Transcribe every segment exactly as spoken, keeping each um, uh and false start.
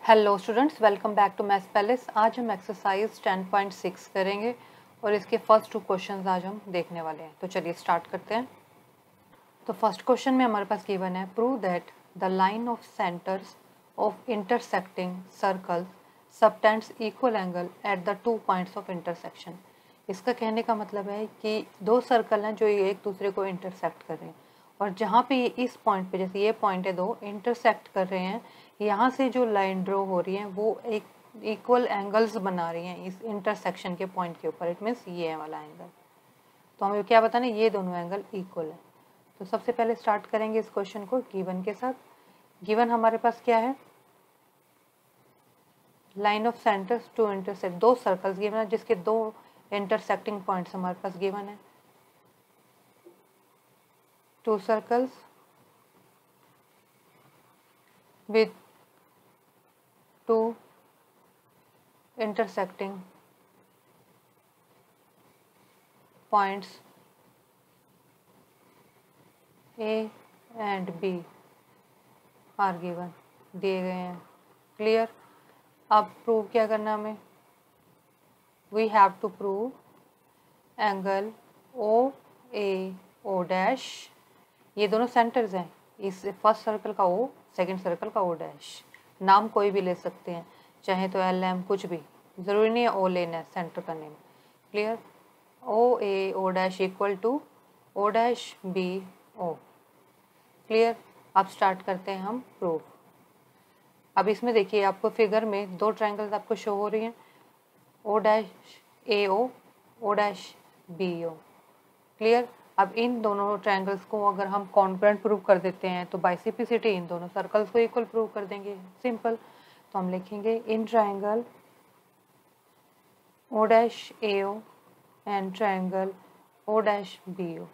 Hello students, welcome back to maths palace. आज हम exercise ten point six करेंगे और इसके फर्स्ट टू क्वेश्चंस आज हम देखने वाले हैं। तो चलिए स्टार्ट करते हैं। तो फर्स्ट क्वेश्चन में हमारे पास गिवन है, prove that the line of centres of intersecting circles subtends equal angle at the two points of intersection. इसका कहने का मतलब है कि दो सर्कल हैं जो एक दूसरे को इंटरसेक्ट कर रहे हैं, और जहाँ पे ये इस पॉइंट पे, जैसे ये पॉइंट है, दो इंटरसेक्ट कर रहे हैं, यहाँ से जो लाइन ड्रॉ हो रही है वो एक इक्वल एंगल्स बना रही हैं इस इंटरसेक्शन के पॉइंट के ऊपर। इट मीन्स ये वाला एंगल। तो हमें क्या बताना है, ये दोनों एंगल इक्वल है। तो सबसे पहले स्टार्ट करेंगे इस क्वेश्चन को गिवन के साथ। गिवन हमारे पास क्या है, line of centres two intersect, दो सर्कल्स गिवन है जिसके दो इंटरसेक्टिंग पॉइंट्स हमारे पास गिवन है। Two circles with two intersecting points A and B are given, दिए गए हैं। क्लियर। अब प्रूव क्या करना हमें, we have to prove angle O A O dash, ये दोनों सेंटर्स हैं, इस फर्स्ट सर्कल का O, सेकंड सर्कल का O डैश। नाम कोई भी ले सकते हैं, चाहे तो एल एम, कुछ भी, ज़रूरी नहीं है O लेना है सेंटर का name. Clear. O A O dash equal to O dash B O। Clear. अब स्टार्ट करते हैं हम प्रूफ। अब इसमें देखिए, आपको फिगर में दो ट्रायंगल्स आपको शो हो रही हैं, O dash A O, O dash B O। Clear. अब इन दोनों ट्रायंगल्स को अगर हम कॉन्ग्रुएंट प्रूव कर देते हैं तो बाइसिपिसिटी इन दोनों सर्कल्स को इक्वल प्रूव कर देंगे, सिंपल। तो हम लिखेंगे in triangle O dash A O and triangle O dash B O,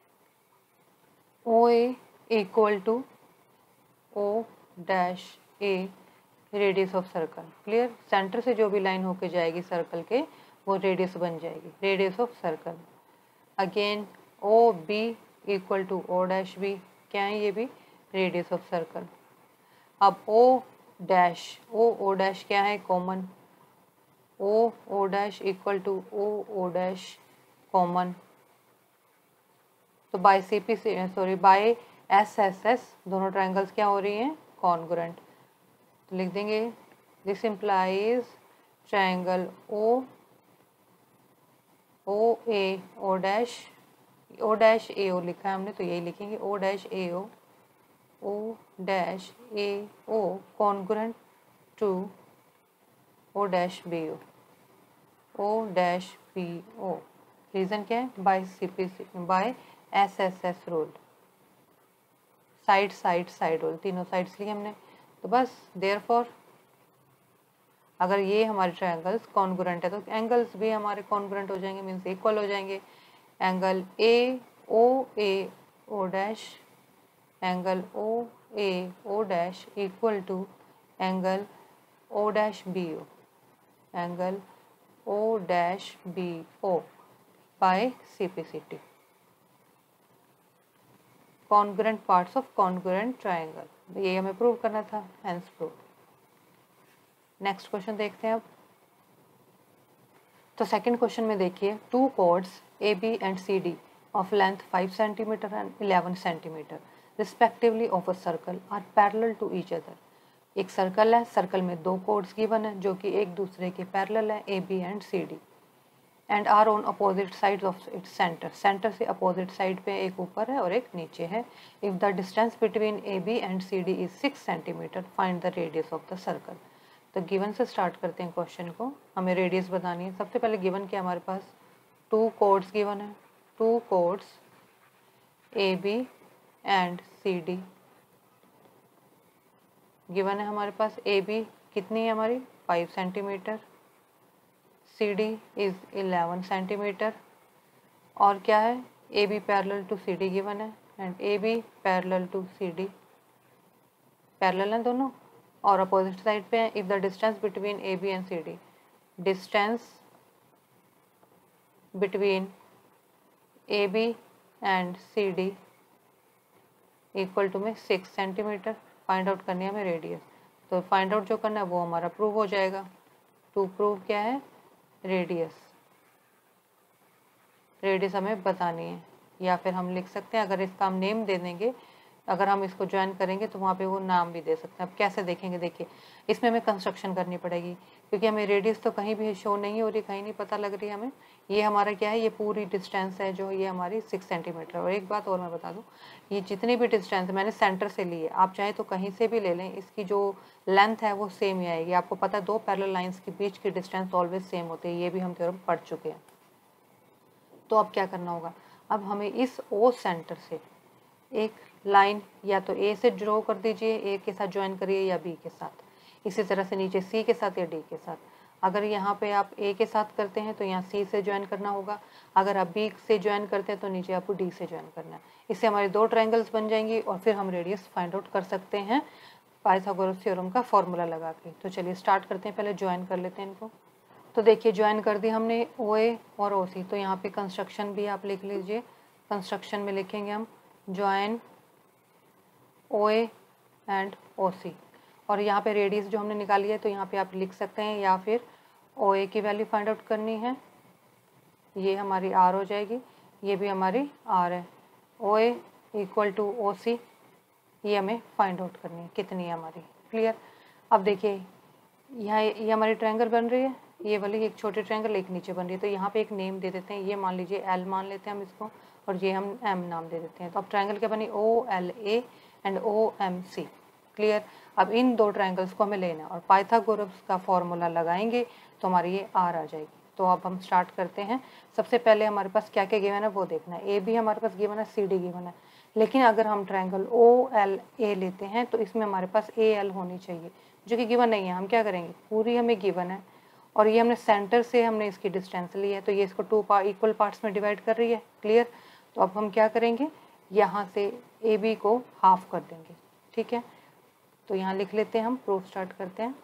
O A equal to O dash A radius of circle. Clear. Centre से जो भी लाइन होके जाएगी सर्कल के, वो रेडियस बन जाएगी, radius of circle. Again O B equal to O dash B, क्या है ये भी, रेडियस ऑफ सर्कल। अब O dash, O O dash क्या है, common, O O dash equal to O O dash common. तो by C P C sorry by S S S दोनों triangles क्या हो रही हैं, कॉन्ग्रुएंट। तो लिख देंगे this implies triangle O O A O dash, O dash A O लिखा है हमने तो यही लिखेंगे, O dash A O, O dash A O congruent to O dash B O, O dash B O। Reason क्या है, by C P C by S S S rule, side side side rule, तीनों sides लिए हमने। तो बस therefore अगर ये हमारे ट्रायंगल्स कॉन्ग्रुएंट है तो एंगल्स भी हमारे कॉन्ग्रुएंट हो जाएंगे, मीन्स इक्वल हो जाएंगे। Angle A O A O dash, angle O A O dash equal to angle O dash B O, angle O dash B O by C P C T, congruent parts of congruent triangle. ये हमें prove करना था, hence prove. Next question देखते हैं अब। तो second question में देखिए, two chords A B and C D of length five centimetre and eleven centimetre respectively of a circle are parallel to each other. एक सर्कल है, सर्कल में दो कॉर्ड्स गिवन है जो कि एक दूसरे के पैरेलल है, A B and C D, and are on opposite side of its centre. Centre से अपोजिट साइड पे एक ऊपर है और एक नीचे है। If the distance between A B and C D is six centimetre, find the radius of the circle. तो गिवन से स्टार्ट करते हैं क्वेश्चन को, हमें रेडियस बतानी है। सबसे पहले गिवन क्या हमारे पास, टू कॉर्ड्स गिवन है, two chords A B and C D given है हमारे पास। ए बी कितनी है हमारी, five centimetre, C D is eleven centimetre, और क्या है, A B parallel to C D given है, and A B parallel to C D, parallel है दोनों और अपोजिट साइड पे है। If the distance between A B and C D, distance between A B and C D equal to में six centimetre, find out करनी है हमें radius. तो फाइंड आउट जो करना है वो हमारा प्रूव हो जाएगा। टू प्रूव क्या है, रेडियस, रेडियस हमें बतानी है, या फिर हम लिख सकते हैं अगर इसका हम नेम दे देंगे, अगर हम इसको ज्वाइन करेंगे तो वहाँ पे वो नाम भी दे सकते हैं। अब कैसे देखेंगे, देखिए इसमें हमें कंस्ट्रक्शन करनी पड़ेगी क्योंकि हमें रेडियस तो कहीं भी शो नहीं हो रही, कहीं नहीं पता लग रही है हमें। ये हमारा क्या है, ये पूरी डिस्टेंस है जो ये हमारी सिक्स सेंटीमीटर। और एक बात और मैं बता दूँ, ये जितनी भी डिस्टेंस मैंने सेंटर से ली है, आप चाहे तो कहीं से भी ले लें, इसकी जो लेंथ है वो सेम ही आएगी। आपको पता है दो पैरेलल लाइन्स के बीच की डिस्टेंस ऑलवेज सेम होती है, ये भी हम थ्योरम पढ़ चुके हैं। तो अब क्या करना होगा, अब हमें इस ओ सेंटर से एक लाइन या तो ए से ड्रॉ कर दीजिए, ए के साथ ज्वाइन करिए या बी के साथ, इसी तरह से नीचे सी के साथ या डी के साथ। अगर यहाँ पे आप ए के साथ करते हैं तो यहाँ सी से ज्वाइन करना होगा, अगर आप बी से ज्वाइन करते हैं तो नीचे आपको डी से ज्वाइन करना है। इससे हमारी दो ट्रायंगल्स बन जाएंगी और फिर हम रेडियस फाइंड आउट कर सकते हैं पाइथागोरस थ्योरम का फॉर्मूला लगा के। तो चलिए स्टार्ट करते हैं, पहले ज्वाइन कर लेते हैं इनको। तो देखिए ज्वाइन कर दी हमने ओ ए और ओ सी। तो यहाँ पे कंस्ट्रक्शन भी आप लिख लीजिए, कंस्ट्रक्शन में लिखेंगे हम ज्वाइन ओ ए एंड ओ सी। और यहाँ पे रेडियस जो हमने निकाली है तो यहाँ पे आप लिख सकते हैं, या फिर ओ ए की वैल्यू फाइंड आउट करनी है, ये हमारी आर हो जाएगी, ये भी हमारी आर है। ओ ए इक्वल टू ओ सी, ये हमें फाइंड आउट करनी है कितनी है हमारी। क्लियर। अब देखिए यहाँ ये हमारी ट्रायंगल बन रही है, ये वाली एक छोटी ट्रायंगल एक नीचे बन रही है। तो यहाँ पे एक नेम दे देते हैं, ये मान लीजिए एल मान लेते हैं हम इसको, और ये हम एम नाम दे देते हैं। तो अब ट्रायंगल क्या बनी, O L A and O M C. Clear. अब इन दो ट्रायंगल्स को हमें लेना है और पाइथागोरस का फॉर्मूला लगाएंगे तो हमारी ये आर आ जाएगी। तो अब हम स्टार्ट करते हैं। सबसे पहले हमारे पास क्या क्या गिवन है वो देखना है। ए भी हमारे पास गिवन है, सी डी गिवन है, लेकिन अगर हम ट्रायंगल ओ एल ए लेते हैं तो इसमें हमारे पास ए एल होनी चाहिए, जो कि गिवन नहीं है। हम क्या करेंगे, पूरी हमें गिवन है और ये हमने सेंटर से हमने इसकी डिस्टेंस ली है, तो ये इसको टू पार्ट इक्वल पार्ट्स में डिवाइड कर रही है। क्लियर। तो अब हम क्या करेंगे, यहाँ से ए बी को हाफ कर देंगे। ठीक है, तो यहाँ लिख लेते हैं, हम प्रूफ स्टार्ट करते हैं।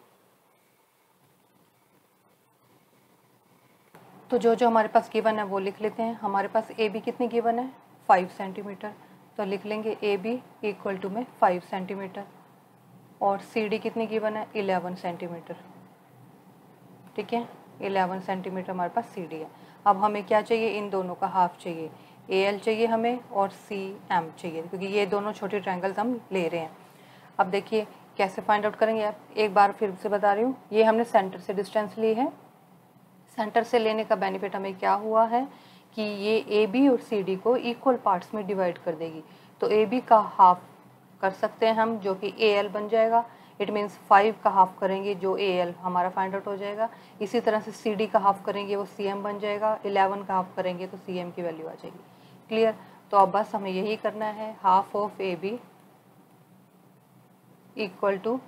तो जो जो हमारे पास गिवन है वो लिख लेते हैं। हमारे पास ए बी कितनी गिवन है, फाइव सेंटीमीटर। तो लिख लेंगे ए बी इक्वल टू में फाइव सेंटीमीटर, और सी डी कितनी गिवन है, इलेवन सेंटीमीटर। ठीक है, इलेवन सेंटीमीटर हमारे पास सी डी है। अब हमें क्या चाहिए, इन दोनों का हाफ चाहिए, ए एल चाहिए हमें और सी एम चाहिए, क्योंकि ये दोनों छोटे ट्रायंगल्स हम ले रहे हैं। अब देखिए कैसे फाइंड आउट करेंगे, आप एक बार फिर से बता रही हूँ, ये हमने सेंटर से डिस्टेंस ली है। सेंटर से लेने का बेनिफिट हमें क्या हुआ है कि ये ए बी और सी डी को इक्वल पार्ट्स में डिवाइड कर देगी। तो ए बी का हाफ कर सकते हैं हम, जो कि ए एल बन जाएगा। इट मीन्स फाइव का हाफ करेंगे जो ए एल हमारा फाइंड आउट हो जाएगा। इसी तरह से सी डी का हाफ करेंगे वो सी एम बन जाएगा। इलेवन का हाफ करेंगे तो सी एम की वैल्यू आ जाएगी। क्लियर। तो अब बस हमें यही करना है, half of A B equal to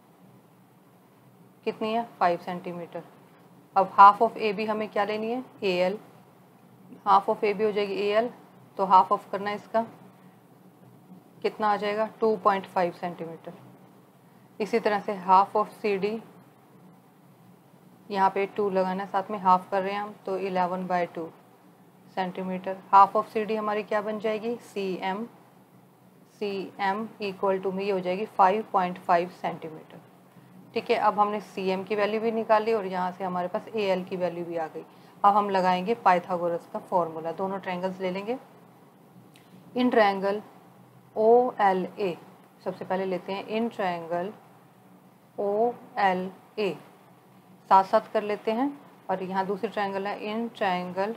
कितनी है, फाइव सेंटीमीटर। अब हाफ ऑफ ए बी हमें क्या लेनी है, A L. Half of A B हो जाएगी ए एल, तो हाफ ऑफ करना है इसका, कितना आ जाएगा, टू पॉइंट फाइव सेंटीमीटर। इसी तरह से हाफ ऑफ सी डी, यहाँ पे टू लगाना है, साथ में हाफ कर रहे हैं हम, तो eleven by two centimetre. Half of C D हमारी क्या बन जाएगी, C M. C M equal to में ये हो जाएगी फाइव पॉइंट फाइव सेंटीमीटर। ठीक है, अब हमने सी एम की वैल्यू भी निकाली और यहाँ से हमारे पास ए एल की वैल्यू भी आ गई। अब हम लगाएंगे पाइथागोरस का फॉर्मूला। दोनों ट्रायंगल्स ले लेंगे। इन ट्रायंगल ओ एल ए, सबसे पहले लेते हैं इन ट्रायंगल ओ एल ए, साथ साथ कर लेते हैं। और यहाँ दूसरी ट्रायंगल है in triangle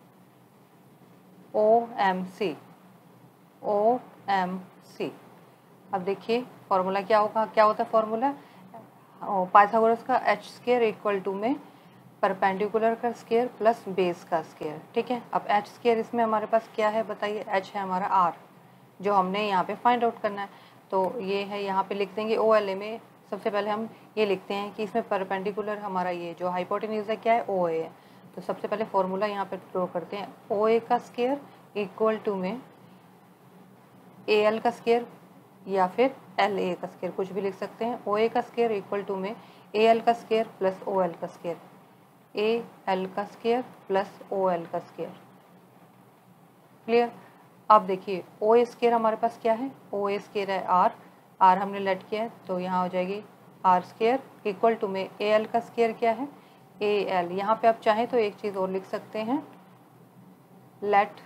O M C, O M C. अब देखिए फॉर्मूला क्या होगा, क्या होता है फॉर्मूला पाइथागोरस का, एच स्क्वायर इक्वल टू में परपेंडिकुलर का स्क्वायर प्लस बेस का स्क्वायर। ठीक है, अब एच स्क्वायर इसमें हमारे पास क्या है बताइए, एच है हमारा आर, जो हमने यहाँ पे फाइंड आउट करना है। तो ये है, यहाँ पे लिख देंगे ओ एल ए में। सबसे पहले हम ये लिखते हैं कि इसमें परपेंडिकुलर हमारा ये जो हाइपोटेन्यूज है क्या है, ओ ए है। तो सबसे पहले फॉर्मूला यहाँ पे ड्रॉ करते हैं, ओ ए का स्क्वायर इक्वल टू में ए एल का स्क्वायर या फिर एल ए का स्क्वायर, कुछ भी लिख सकते हैं। ओ ए का स्क्वायर इक्वल टू में ए एल का स्क्वायर प्लस ओ एल का स्क्वायर, ए एल का स्क्वायर प्लस ओ एल का स्क्वायर। क्लियर। अब देखिए ओ ए स्क्वायर हमारे पास क्या है, ओ ए स्क्वायर है आर, आर हमने लेट किया है, तो यहाँ हो जाएगी आर स्केयर इक्वल टू में ए एल का स्केयर क्या है, ए एल। यहाँ पे आप चाहें तो एक चीज़ और लिख सकते हैं, लेट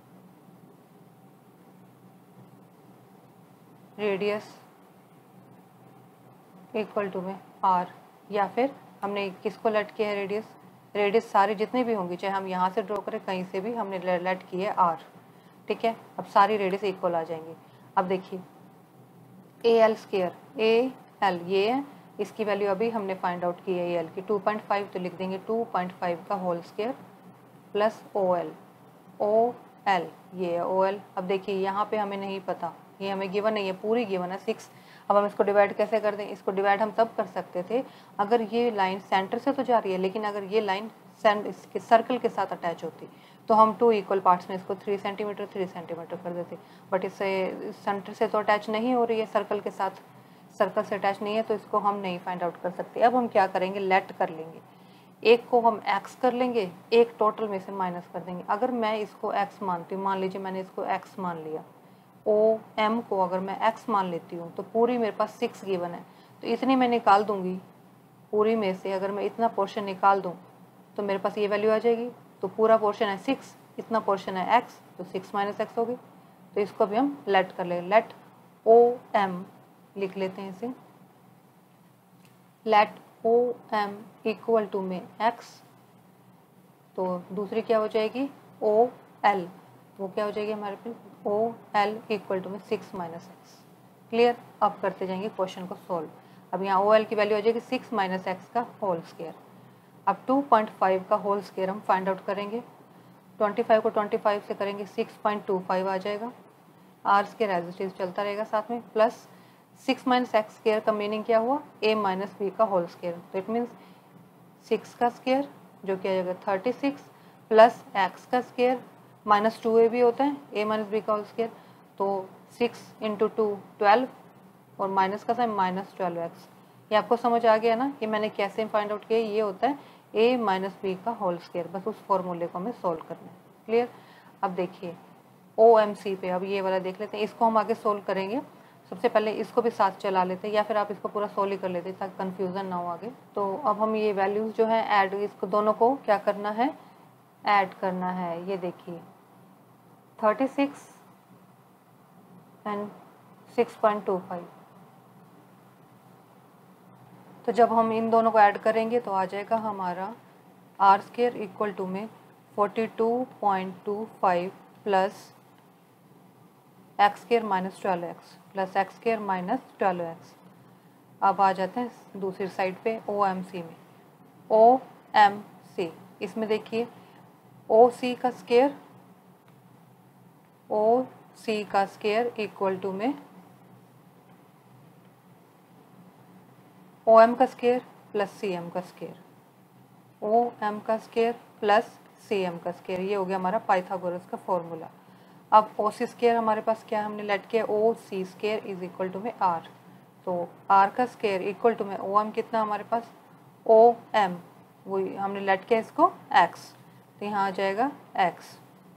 रेडियस इक्वल टू में आर, या फिर हमने किसको लेट किया है, रेडियस, रेडियस सारी जितनी भी होंगी, चाहे हम यहाँ से ड्रॉ करें कहीं से भी, हमने लेट की है आर, ठीक है। अब सारी रेडियस इक्वल आ जाएंगी। अब देखिए A L square, A L ये है, इसकी वैल्यू अभी हमने फाइंड आउट की है ए एल की टू पॉइंट फाइव, तो लिख देंगे टू पॉइंट फाइव का whole square plus O L, O L ये है ओ एल। अब देखिए यहाँ पे हमें नहीं पता, ये हमें गिवन नहीं है, पूरी गिवन है सिक्स। अब हम इसको डिवाइड कैसे कर दें, इसको डिवाइड हम तब कर सकते थे अगर ये लाइन सेंटर से तो जा रही है, लेकिन अगर ये लाइन सर्कल के साथ अटैच होती तो हम टू इक्वल पार्ट्स में इसको थ्री सेंटीमीटर थ्री सेंटीमीटर कर देते, बट इससे सेंटर से तो अटैच नहीं हो रही है, सर्कल के साथ, सर्कल से अटैच नहीं है, तो इसको हम नहीं फाइंड आउट कर सकते। अब हम क्या करेंगे, लेट कर लेंगे, एक को हम x कर लेंगे, एक टोटल में से माइनस कर देंगे। अगर मैं इसको x मानती हूँ, मान लीजिए मैंने इसको x मान लिया, ओ एम को अगर मैं x मान लेती हूँ तो पूरी मेरे पास सिक्स गिवन है, तो इतनी मैं निकाल दूंगी पूरी में से, अगर मैं इतना पोर्शन निकाल दूँ तो मेरे पास ये वैल्यू आ जाएगी। तो पूरा पोर्शन है सिक्स, इतना पोर्शन है x, तो सिक्स माइनस एक्स होगी। तो इसको भी हम लेट कर लेंगे, लेट ओ एम लिख लेते हैं इसे, let O M equal to में x, तो दूसरी क्या हो जाएगी ओ एल, वो क्या हो जाएगी हमारे पे ओ एल इक्वल टू में सिक्स माइनस एक्स। क्लियर। अब करते जाएंगे क्वेश्चन को सॉल्व। अब यहाँ ओ एल की वैल्यू आ जाएगी सिक्स माइनस एक्स का होल स्केयर। अब टू पॉइंट फाइव का होल स्केयर हम फाइंड आउट करेंगे, ट्वेंटी फाइव को ट्वेंटी फाइव से करेंगे सिक्स पॉइंट टू फाइव आ जाएगा, R square as it is चलता रहेगा साथ में, plus six minus x square का मीनिंग क्या हुआ, ए माइनस बी का होल स्केयर, तो इट मीन्स सिक्स का स्केयर जो क्या आ जाएगा थर्टी सिक्स, प्लस एक्स का स्केयर माइनस टू ए भी होता है, ए माइनस बी का होल स्केयर, तो सिक्स इंटू टू ट्वेल्व, और माइनस का साइन माइनस ट्वेल्व एक्स। ये आपको समझ आ गया ना कि मैंने कैसे फाइंड आउट किया, ये होता है ए माइनस बी का होल स्केयर, बस उस फॉर्मूले को हमें सोल्व करना है। क्लियर। अब देखिए ओ एम सी पे अब ये वाला देख लेते हैं, इसको हम आगे सोल्व करेंगे। सबसे पहले इसको भी साथ चला लेते हैं, या फिर आप इसको पूरा सोल्व ही कर लेते हैं ताकि कन्फ्यूज़न ना हो आगे। तो अब हम ये वैल्यूज़ जो है ऐड, इसको दोनों को क्या करना है, ऐड करना है। ये देखिए thirty six and six point two five, तो जब हम इन दोनों को ऐड करेंगे तो आ जाएगा हमारा आर स्केयर इक्वल टू में forty two point two five plus x square minus twelve x plus x square minus twelve x. अब आ जाते हैं दूसरी साइड पे ओ एम सी में, ओ एम सी, इसमें देखिए ओ सी का स्केयर, ओ सी का स्केयर इक्वल टू में ओ एम का स्केयर प्लस सी एम का स्केयर, ओ एम का स्केयर प्लस सी एम का स्केयर, ये हो गया हमारा पाइथागोरस का फॉर्मूला। अब ओ सी स्केयर हमारे पास क्या हमने लेट किया, O C square is equal to में आर, तो आर का स्केयर इक्वल टू में ओ एम कितना हमारे पास, ओ एम वही हमने लेट किया इसको एक्स, तो यहाँ आ जाएगा एक्स,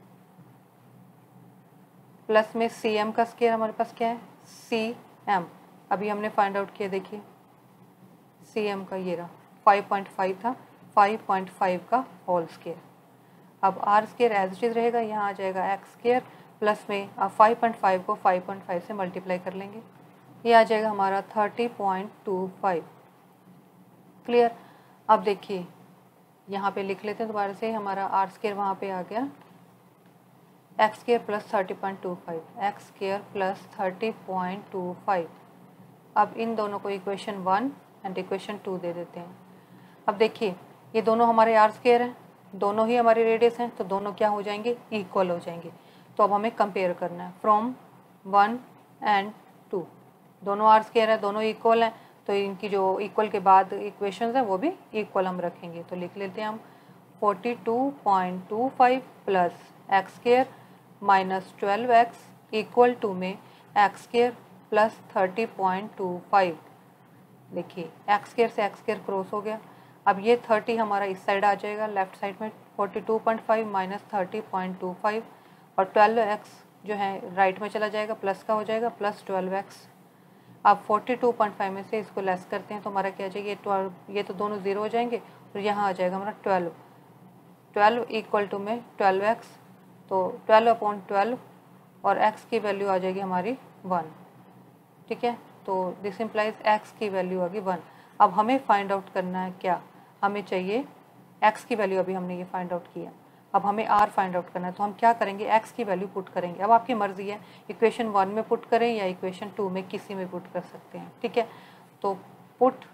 प्लस में सी एम का स्केयर हमारे पास क्या है सी एम, अभी हमने फाइंड आउट किया, देखिए सी एम का ये रहा फाइव पॉइंट फाइव था, फाइव पॉइंट फाइव का होल स्केयर। अब r square as it is रहेगा, यहाँ आ जाएगा एक्स स्केयर, प्लस में अब फाइव पॉइंट फाइव को फाइव पॉइंट फाइव से मल्टीप्लाई कर लेंगे, ये आ जाएगा हमारा thirty point two five. Clear. अब देखिए यहाँ पे लिख लेते हैं दोबारा से, हमारा आर स्केयर वहाँ पे आ गया x square plus thirty point two five, x square plus thirty point two five. अब इन दोनों को equation one and equation two दे देते हैं। अब देखिए ये दोनों हमारे आर स्केयर हैं, दोनों ही हमारे रेडियस हैं, तो दोनों क्या हो जाएंगे, इक्वल हो जाएंगे। तो अब हमें कंपेयर करना है फ्रॉम वन एंड टू, दोनों आर स्केयर है, दोनों इक्वल हैं, तो इनकी जो इक्वल के बाद इक्वेशंस हैं वो भी इक्वल हम रखेंगे। तो लिख लेते हैं हम forty two point two five plus x square minus twelve x equal to में x square plus thirty point two five. देखिए एक्स स्केयर से एक्स स्केयर क्रॉस हो गया, अब ये थर्टी हमारा इस साइड आ जाएगा लेफ्ट साइड में, forty two point five minus thirty point two five, और ट्वेल्व एक्स जो है राइट में चला जाएगा, प्लस का हो जाएगा प्लस ट्वेल्व एक्स, अब फोर्टी टू पॉइंट फाइव में से इसको लेस करते हैं तो हमारा क्या आ जाएगा, ये ट्वेल्व, ये तो दोनों ज़ीरो हो जाएंगे और यहाँ आ जाएगा हमारा ट्वेल्व। ट्वेल्व इक्वल टू में ट्वेल्व एक्स, तो ट्वेल्व अपॉन ट्वेल्व और x की वैल्यू आ जाएगी हमारी वन। ठीक है, तो दिस इम्प्लाइज x की वैल्यू आ गई वन। अब हमें फाइंड आउट करना है क्या, हमें चाहिए x की वैल्यू, अभी हमने ये फाइंड आउट किया, अब हमें r फाइंड आउट करना है। तो हम क्या करेंगे, x की वैल्यू पुट करेंगे। अब आपकी मर्जी है, इक्वेशन वन में पुट करें या इक्वेशन टू में, किसी में पुट कर सकते हैं। ठीक है, तो put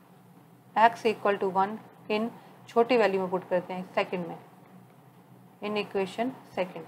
x equal to one in छोटी वैल्यू में पुट करते हैं, सेकंड में, इन इक्वेशन सेकंड।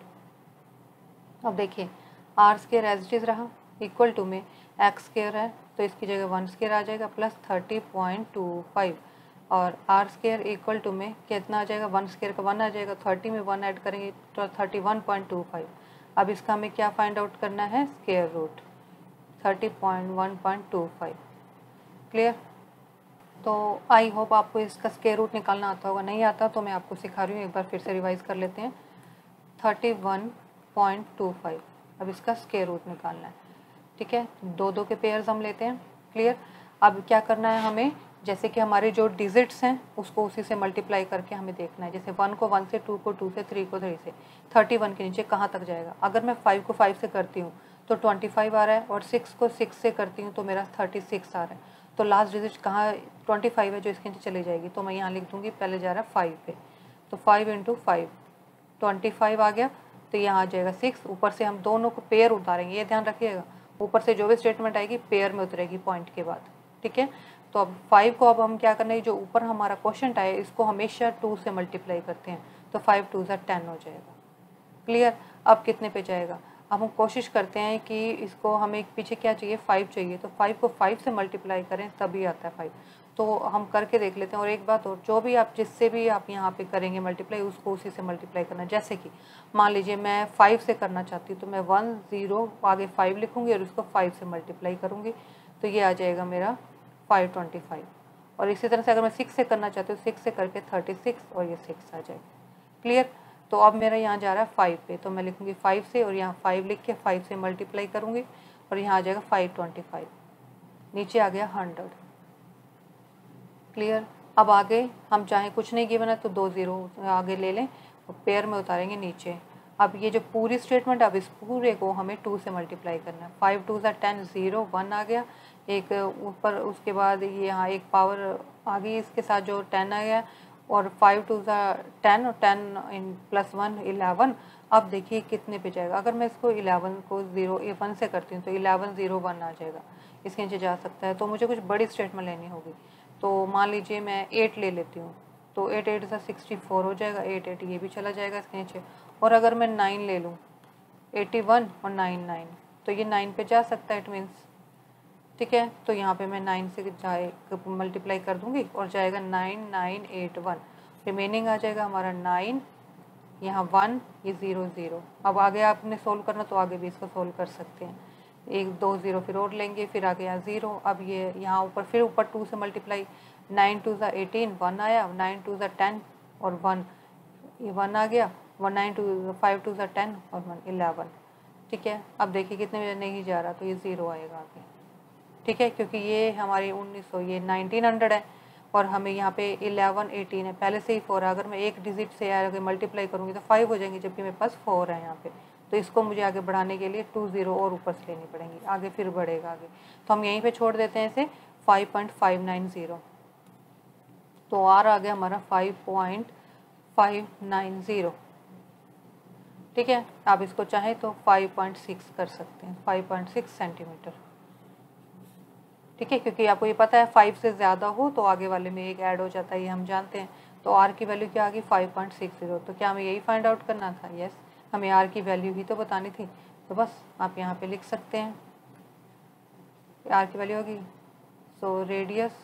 अब देखिए r square as it is रहा, इक्वल टू में एक्स स्केयर है तो इसकी जगह वन स्केयर आ जाएगा plus thirty point two five, और आर स्केयर इक्वल टू में कितना आ जाएगा, वन स्केयर का वन आ जाएगा, थर्टी में वन ऐड करेंगे तो thirty one point two five. अब इसका हमें क्या फाइंड आउट करना है, square root, thirty point one point two five. Clear? तो आई होप आपको इसका स्केयर रूट निकालना आता होगा, नहीं आता तो मैं आपको सिखा रही हूँ, एक बार फिर से रिवाइज कर लेते हैं। Thirty one point two five, अब इसका स्केयर रूट निकालना है। ठीक है, दो दो के पेयर्स हम लेते हैं। क्लियर? अब क्या करना है हमें, जैसे कि हमारे जो डिजिट्स हैं उसको उसी से मल्टीप्लाई करके हमें देखना है। जैसे वन को वन से, टू को टू से, थ्री को थ्री से, थर्टी वन के नीचे कहाँ तक जाएगा। अगर मैं फाइव को फाइव से करती हूँ तो ट्वेंटी फाइव आ रहा है, और सिक्स को सिक्स से करती हूँ तो मेरा थर्टी सिक्स आ रहा है। तो लास्ट डिजिट कहाँ, ट्वेंटी फाइव है जो इसके नीचे चली जाएगी, तो मैं यहाँ लिख दूँगी, पहले जा रहा है फाइव पे, तो five into five, twenty five आ गया, तो यहाँ आ जाएगा सिक्स। ऊपर से हम दोनों को पेयर उतारेंगे, ये ध्यान रखिएगा, ऊपर से जो भी स्टेटमेंट आएगी पेयर में उतरेगी पॉइंट के बाद। ठीक है, तो अब फाइव को अब हम क्या करना है, जो ऊपर हमारा क्वेश्चन आए इसको हमेशा टू से मल्टीप्लाई करते हैं, तो फाइव टू ज़ा टेन हो जाएगा। क्लियर? अब कितने पे जाएगा, अब हम कोशिश करते हैं कि इसको हमें पीछे क्या चाहिए, फाइव चाहिए, तो फाइव को फाइव से मल्टीप्लाई करें तभी आता है फाइव। तो हम करके देख लेते हैं। और एक बात और, जो भी आप जिससे भी आप यहाँ पे करेंगे मल्टीप्लाई, उसको उसी से मल्टीप्लाई करना। जैसे कि मान लीजिए मैं फाइव से करना चाहती हूँ तो मैं वन ज़ीरो आगे फाइव लिखूँगी और उसको फाइव से मल्टीप्लाई करूँगी, तो ये आ जाएगा मेरा फाइव ट्वेंटी फाइव। और इसी तरह से अगर मैं सिक्स से करना चाहती हूँ, सिक्स से करके थर्टी सिक्स और ये सिक्स आ जाएगा। क्लियर? तो अब मेरा यहाँ जा रहा है फाइव पे, तो मैं लिखूँगी फाइव से और यहाँ फाइव लिख के फाइव से मल्टीप्लाई करूँगी और यहाँ आ जाएगा फाइव ट्वेंटी फाइव, नीचे आ गया हंड्रेड। क्लियर? अब आगे हम चाहें, कुछ नहीं गिवन है तो दो ज़ीरो आगे ले लें और पेयर में उतारेंगे नीचे। अब ये जो पूरी स्टेटमेंट, अब इस पूरे को हमें टू से मल्टीप्लाई करना है। फाइव टू ज़ा टेन, ज़ीरो वन आ गया, एक ऊपर, उसके बाद ये यहाँ एक पावर आ गई इसके साथ जो टेन आ गया, और फाइव टू ज़ा टेन और टेन इन प्लस वन इलेवन। अब देखिए कितने पे जाएगा, अगर मैं इसको इलेवन को ज़ीरो वन से करती हूँ तो इलेवन ज़ीरो वन आ जाएगा, इसके नीचे जा सकता है। तो मुझे कुछ बड़ी स्टेटमेंट लेनी होगी, तो मान लीजिए मैं एट ले लेती हूँ, तो एट एट सा सिक्सटी फोर हो जाएगा, एट एट ये भी चला जाएगा इसके नीचे। और अगर मैं नाइन ले लूँ, एटी वन और नाइन नाइन, तो ये नाइन पे जा सकता है इट मीन्स। ठीक है, तो यहाँ पे मैं नाइन से जाए मल्टीप्लाई कर दूँगी और जाएगा nine nine eight one, remaining आ जाएगा हमारा नाइन, यहाँ वन, ये ज़ीरो ज़ीरो। अब आगे आपने सोल्व करना तो आगे भी इसको सोल्व कर सकते हैं, एक दो ज़ीरो फिर और लेंगे, फिर आगे यहाँ ज़ीरो। अब ये यहाँ ऊपर फिर ऊपर टू से मल्टीप्लाई, नाइन टू ज़ा एटीन, वन आया, नाइन टू ज़ा टेन और वन, ये वन आ गया, one nine two five two ज़ा टेन और वन इलेवन। ठीक है, अब देखिए कितने में नहीं जा रहा, तो ये ज़ीरो आएगा आगे। ठीक है, क्योंकि ये हमारी उन्नीस सौ, ये नाइनटीन हंड्रेड है और हमें यहाँ पे इलेवन एटीन है, पहले से ही फोर है। अगर मैं एक डिजिट से आगे मल्टीप्लाई करूँगी तो फाइव हो जाएंगे, जबकि मेरे पास फोर है यहाँ पे। तो इसको मुझे आगे बढ़ाने के लिए टू ज़ीरो और ऊपर से लेनी पड़ेंगी, आगे फिर बढ़ेगा आगे। तो हम यहीं पे छोड़ देते हैं इसे, five point five nine zero. तो आर आ गया हमारा five point five nine zero. ठीक है, आप इसको चाहें तो फाइव पॉइंट सिक्स कर सकते हैं, फाइव पॉइंट सिक्स सेंटीमीटर। ठीक है, क्योंकि आपको ये पता है फाइव से ज़्यादा हो तो आगे वाले में एक ऐड हो जाता है, ये हम जानते हैं। तो आर की वैल्यू क्या आ गई, फाइव पॉइंट सिक्स ज़ीरो। तो क्या हमें यही फाइंड आउट करना था? यस, हमें आर की वैल्यू ही तो बतानी थी। तो बस आप यहाँ पे लिख सकते हैं, आर की वैल्यू होगी, so radius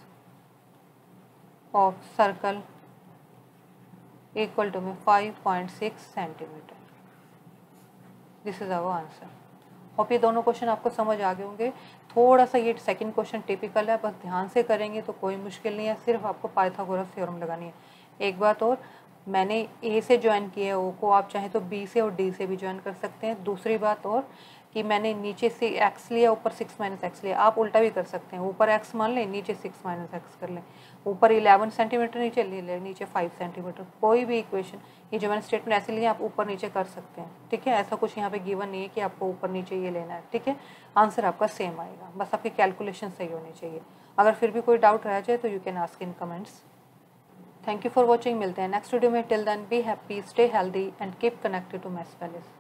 of circle equal to में five point six centimetre. This is our answer. Hope ये दोनों क्वेश्चन आपको समझ आ गए होंगे। थोड़ा सा ये सेकंड क्वेश्चन टिपिकल है, बस ध्यान से करेंगे तो कोई मुश्किल नहीं है, सिर्फ आपको पाइथागोरस थ्योरम लगानी है। एक बात और, मैंने ए से ज्वाइन किया है ओ को, आप चाहें तो बी से और डी से भी ज्वाइन कर सकते हैं। दूसरी बात और, कि मैंने नीचे से एक्स लिया, ऊपर सिक्स माइनस एक्स लिया। आप उल्टा भी कर सकते हैं, ऊपर एक्स मान लें, नीचे सिक्स माइनस एक्स कर लें, ऊपर इलेवन सेंटीमीटर नीचे ले लें, नीचे फाइव सेंटीमीटर। कोई भी इक्वेशन, ये जो मैंने स्टेटमेंट ऐसे लिए आप ऊपर नीचे कर सकते हैं, ठीक है। ऐसा कुछ यहाँ पे गिवन नहीं है कि आपको ऊपर नीचे ये लेना है, ठीक है। आंसर आपका सेम आएगा, बस आपकी कैलकुलेशन सही होनी चाहिए। अगर फिर भी कोई डाउट रह जाए तो you can ask in comments. Thank you for watching, मिलते हैं नेक्स्ट वीडियो में। Till then be happy, stay healthy and keep connected to maths palace.